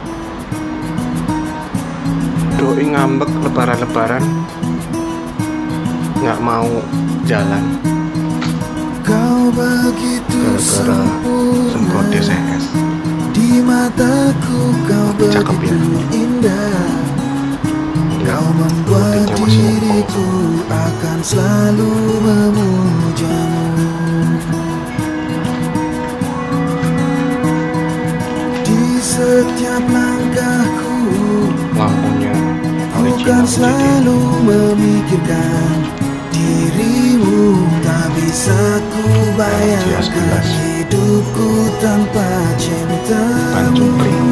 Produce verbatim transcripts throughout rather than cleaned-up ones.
Doi ngambek lebaran-lebaran nggak mau jalan Kau begitu gara-gara semprot D C S. di mataku, kau Cakep ya. begitu indah. Ya, Kau membuat mulutnya masih lempeng. diriku akan selalu memujamu. Di setiap langkahku, Lampunya aku kan original jadi selalu memikirkan dirimu. Tak bisa ku bayangkan hidupku tanpa cintamu.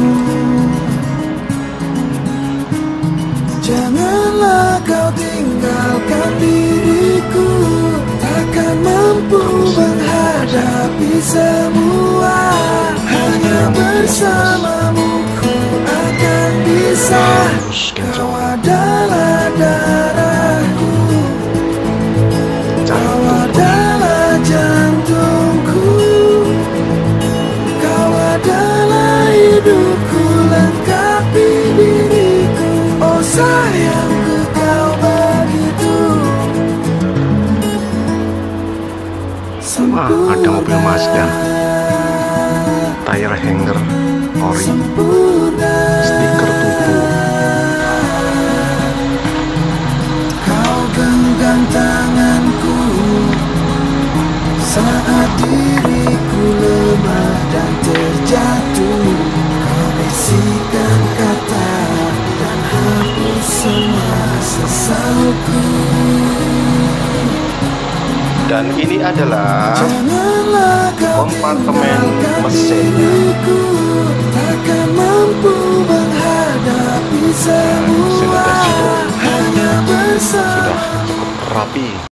Janganlah kau tinggalkan diriku, takkan mampu menghadapi semua. Hanya bersamamu ku akan bisa. Kau adalah darahku, kau adalah jantungku, kau adalah hidupku, lengkapi diriku. Oh sayangku, kau begitu Wah, ada mobil Mazda, tire hanger ori, sempurna. stiker tubuh. Kau genggam tanganku saat diriku lemah dan terjatuh. Kau bisikan kata dan hapus semua sesalku. Dan ini adalah Janganlah kau kompartemen tinggalkan mesinnya. diriku, takkan mampu menghadapi semua. Mesin udah Hanya bersama. sudah cukup rapi.